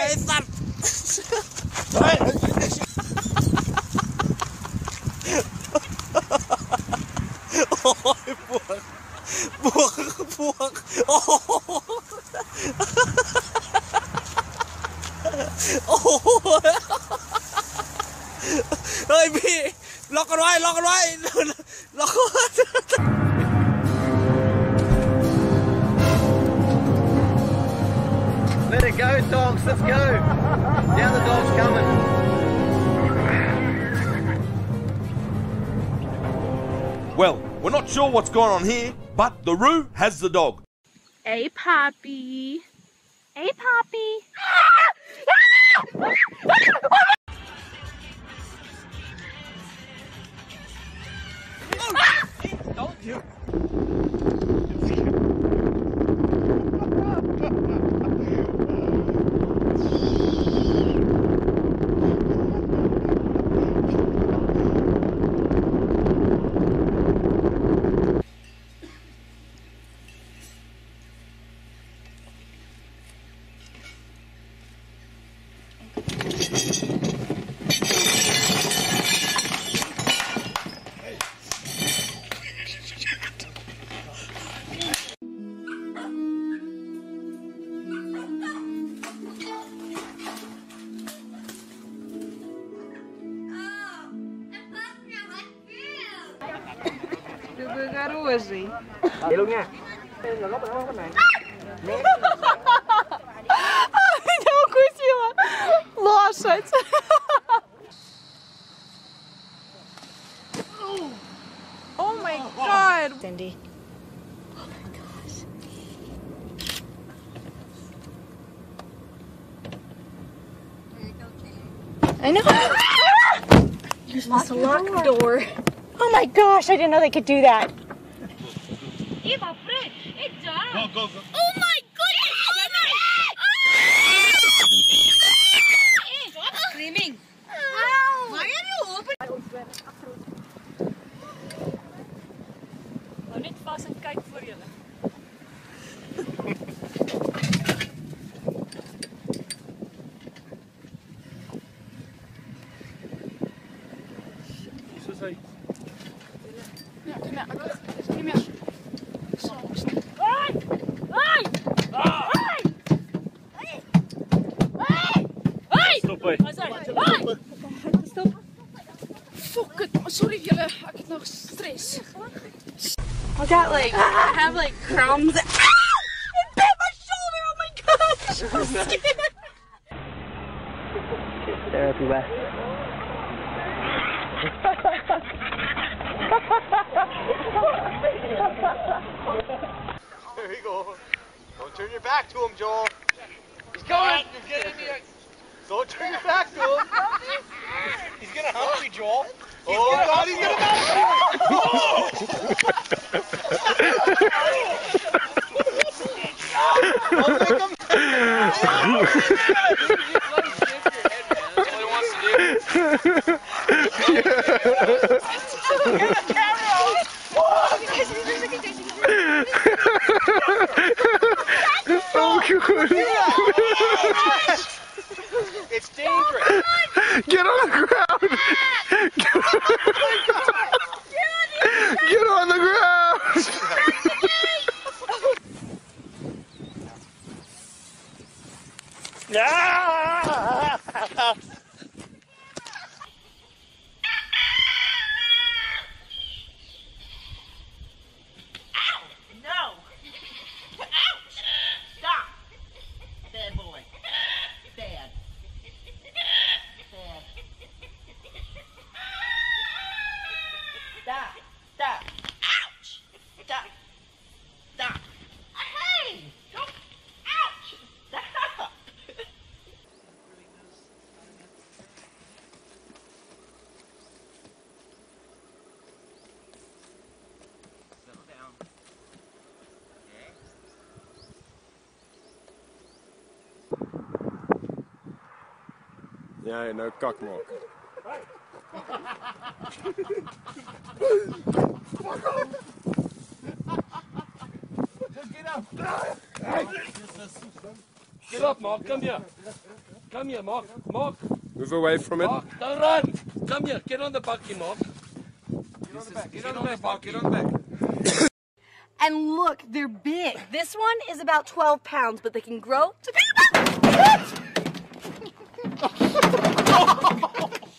ไอ้สัตว์โอ้ยบวกโอ้โหโอ้โหเฮ้ยพี่ล็อกกันไว้ล็อกกันไว้ล็อกกันไว้ Let it go, dogs, let's go. Down the dog's coming. Well, we're not sure what's going on here, but the Roo has the dog. Hey, Poppy. Hey, Poppy. Don't you? Đưa garoa, gente. Đi luôn nha. Là góc đó cái này. Я укусила лошадь. Oh my god. Cindy. Oh my gosh. I know. You're supposed to lock the door. Oh my gosh, I didn't know they could do that. Go, go, go. Oh my goodness! Screaming. Why are you open? Hou net vas en kyk voor julle. Soos hy. Ja, kom hier. Kom hier. Hey! Hey! Hey! Hey! Stop hy. Stop. Fuck it. Sorry julle, ek het nog stress. I got like, I have like crumbs. It bit my shoulder. Oh my gosh. I'm scared. They're everywhere. There you go. Don't turn your back to him, Joel. He's coming. You're getting me. Don't turn your back to him. He's gonna hump you, Joel. Oh God, he's gonna It's dangerous. Get on the ground. Get on the ground. Jij nou kakmok. Get up, Mark. Come here. Come here, Mark. Mark. Move away from it. Mark, don't run. Come here. Get on the bucky, Mark. Get on the back. Get on the back. And look, they're big. This one is about 12 pounds, but they can grow to be about...